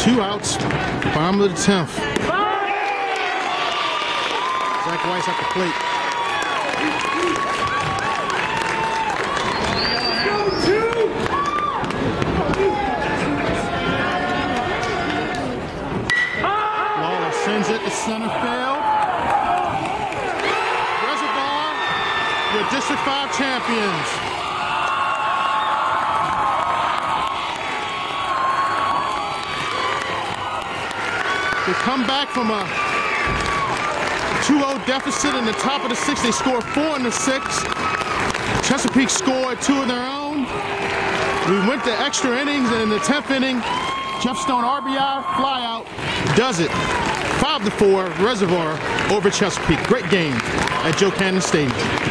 2 outs, bottom of the 10th. Zach Weiss at the plate. Lawler sends it to center field. Reservoir, your District 5 champions. They come back from a 2-0 deficit in the top of the 6th. They score 4 in the 6th. Chesapeake scored 2 of their own. We went to extra innings, and in the 10th inning, Jeff Stone RBI, flyout, does it. 5-4, Reservoir over Chesapeake. Great game at Joe Cannon Stadium.